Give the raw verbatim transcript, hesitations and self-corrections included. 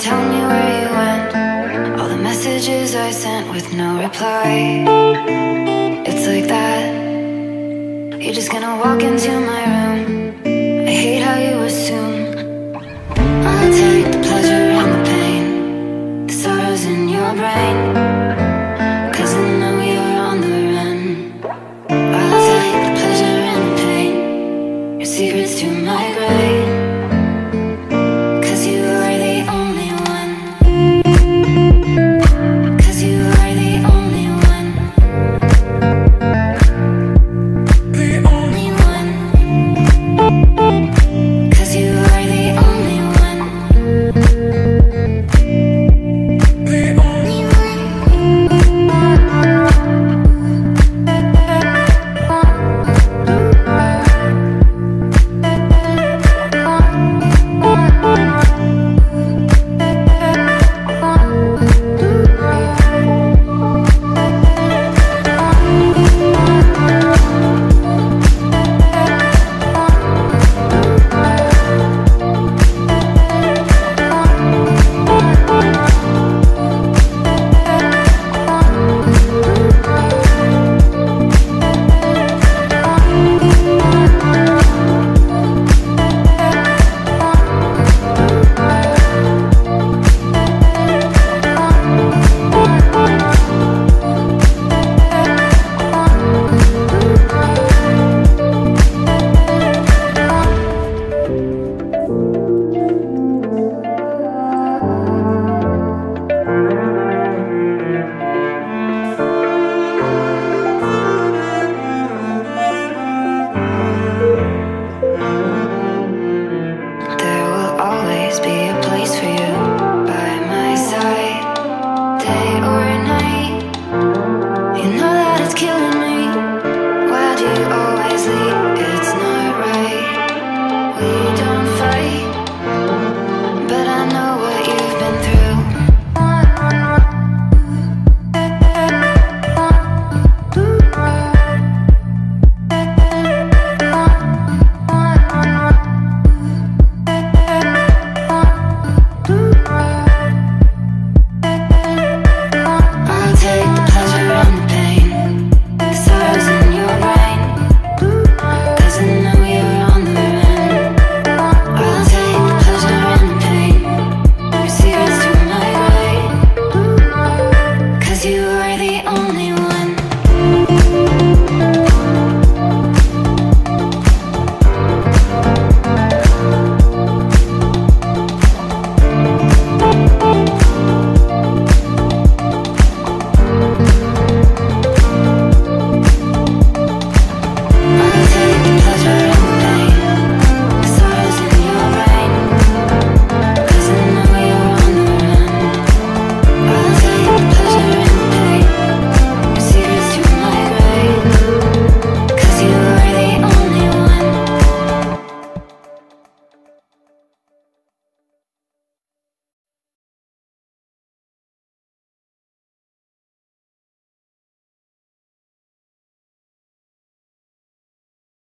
tell me where you went. All the messages I sent with no reply. It's like that. You're just gonna walk into my room. I hate how you assume I'll take the pleasure and the pain, the sorrows in your brain, 'cause I know you're on the run. I'll take the pleasure and the pain, your secrets to my grave.